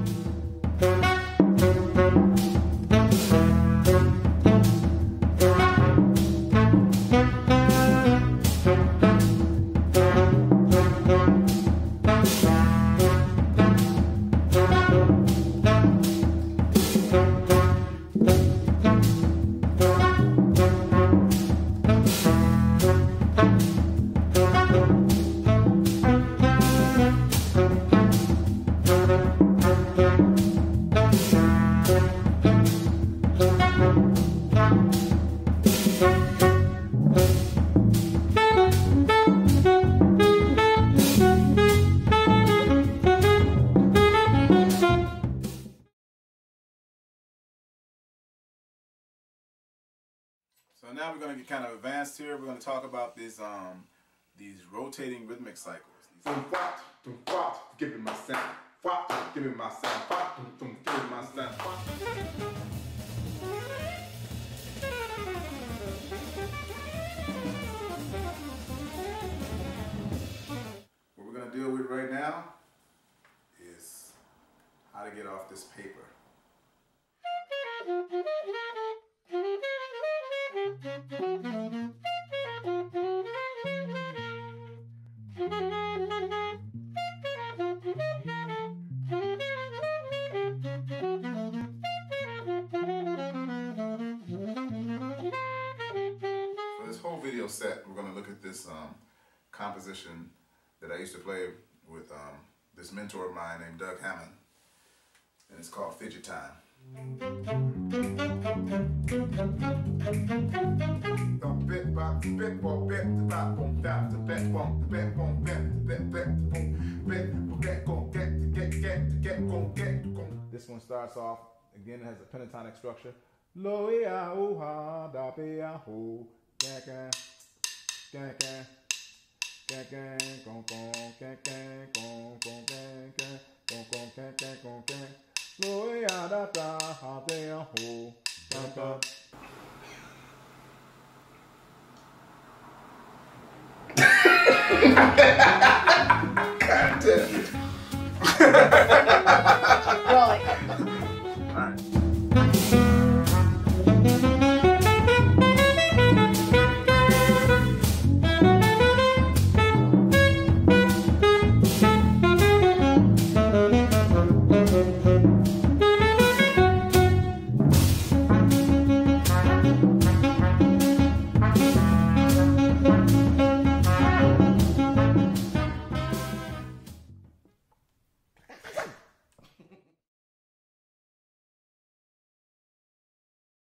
So now we're going to get kind of advanced here. We're going to talk about these rotating rhythmic cycles. Give me my sound. Give me my sound. Give me my sound. What we're going to deal with right now is how to get off this paper. For this whole video set, we're going to look at this composition that I used to play with this mentor of mine named Doug Hammond, and it's called Fidget Time. This one starts off, again, it has a pentatonic structure. Lo ya o ha da be ya ho ga ga ga ga ga ga gong gong ga ga gong gong ga ga gong gong ga ga gong ga lo ya da da ha be ya ho da da. God damn it.